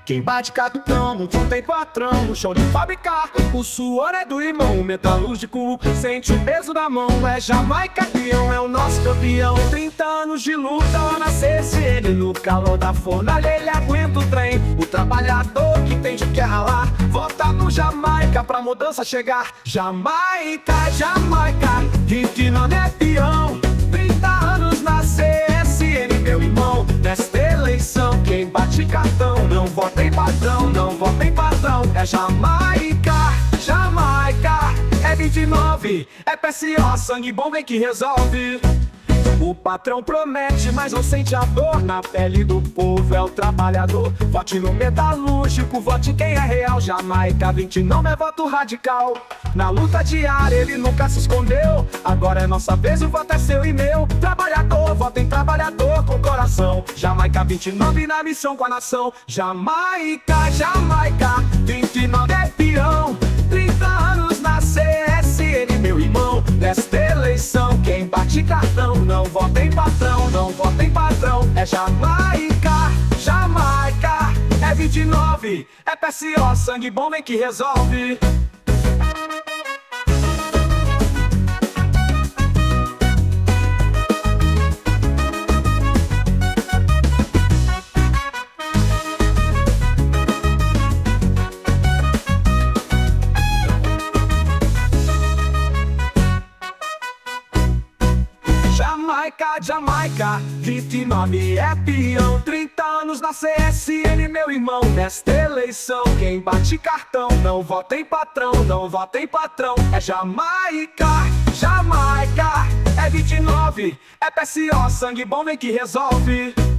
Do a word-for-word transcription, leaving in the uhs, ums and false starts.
Quem bate cartão não tem patrão. No chão de fabricar, o suor é do irmão metalúrgico, sente o peso da mão. É Jamaica peão, é o nosso campeão. Trinta anos de luta na C S N. No calor da fornalha ele aguenta o trem. O trabalhador que tem de que ralar, vota no Jamaica pra mudança chegar. Jamaica, Jamaica, que não é peão. Trinta anos na C S N, meu irmão. Nesta eleição, quem bate cartão não vota em patrão, não vota em patrão. É Jamaica, Jamaica, é vinte e nove, é P S O, sangue bom vem que resolve. O patrão promete, mas não sente a dor. Na pele do povo é o trabalhador. Vote no metalúrgico, vote quem é real. Jamaica vinte não é voto radical. Na luta diária ele nunca se escondeu. Agora é nossa vez, o voto é seu e meu. Trabalhador, vota em trabalhador com coração. Jamaica vinte e nove na missão com a nação. Jamaica, Jamaica, vinte e nove é peão. Trinta anos na C S N, meu irmão. Nesta eleição, quem bate cartão não vota em patrão, não vota em patrão. É Jamaica, Jamaica, é vinte e nove, é P S O, sangue bom vem que resolve. Jamaica, Jamaica, vinte e nove é peão. Trinta anos na C S N, meu irmão. Nesta eleição, quem bate cartão não vota em patrão, não vota em patrão. É Jamaica, Jamaica, é vinte e nove, é P S O, sangue bom vem que resolve.